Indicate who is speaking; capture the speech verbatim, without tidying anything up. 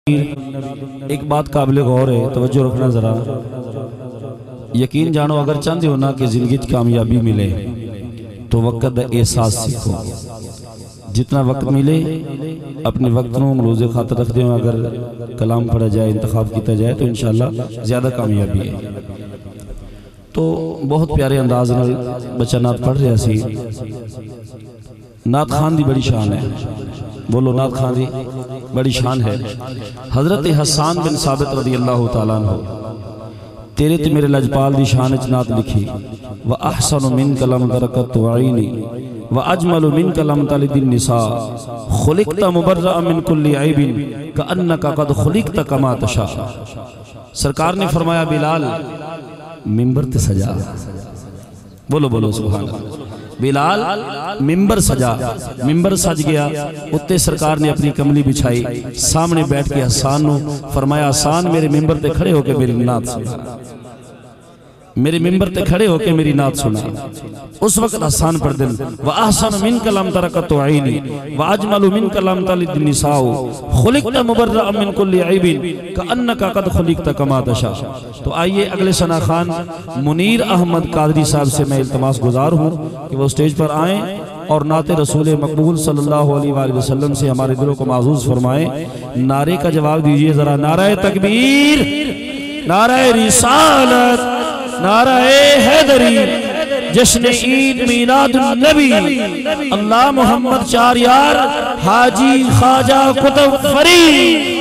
Speaker 1: ایک بات قابل غور ہے، توجہ رکھنا ذرا۔ یقین جانو اگر چاہتے ہو نا کہ زندگی کامیابی ملے تو وقت دا احساس سیکھو۔ جتنا وقت ملے اپنے وقت نو ملوز خاطر رکھ دیں، اگر کلام پڑھا جائے، انتخاب کیتا جائے تو انشاءاللہ زیادہ کامیابی ہے۔ تو بہت پیارے انداز نال بچہ نعت پڑھ رہا سی۔ نعت خان دی بڑی شان ہے، بولو نعت خان دی بڑی شان ہے۔ حضرت حسان بن ثابت رضی اللہ تعالیٰ عنہ تیرے تے میرے لجپال دی شان اچ نعت لکھی۔ وَأَحْسَنُ مِنْكَ لَمْ تَرَكَتْ عَيْنِي وَأَجْمَلُ مِنْكَ لَمْ تَلِدِ النِّسَاء خُلِقْتَ مُبَرَّأً مِنْ كُلِّ عَيْبٍ كَأَنَّكَ قَدْ خُلِقْتَ كَمَا تَشَاءُ۔ سرکار نے فرمایا بلال ممبر تے سجا، بولو بولو سبحان اللہ۔ بلال ممبر سجا، ممبر سج گیا، اتے سرکار نے اپنی کملی بچھائی، سامنے بیٹھ کے حسان نو فرمایا حسان میرے ممبر تے کھڑے ہو کے میری نعت سنا، میرے ممبر تے کھڑے ہو کے میری نعت سنا۔ اس وقت حسان پڑھ دن وَأَحْسَنُ مِنْكَ لَمْ تَرَكَتْ عَيْنِي وَأَجْمَلُ مِنْكَ لَمْ تَلِدِ النِّسَاءُ خُلِقْتَ مُبَرَّأً مِنْ كُلِّ عَيْبٍ كَأَنَّكَ قَدْ خُلِقْتَ كَمَا تَشَاءُ۔ تو آئیے اگلے ثنا خان منیر احمد قادری صاحب سے میں التماس گزار ہوں کہ وہ سٹیج پر آئیں اور نعت رسول مقبول صلی اللہ علیہ وآلہ وسلم سے ہمارے دلوں کو معزوز فرمائیں۔ نعرے کا جواب دیجئے ذرا، نعرہ تکبیر، نعرہ رسالت، نعرہ حیدری، جشن عید میلاد النبی، اللہ محمد چار یار، حاجی خواجہ قطب فرید۔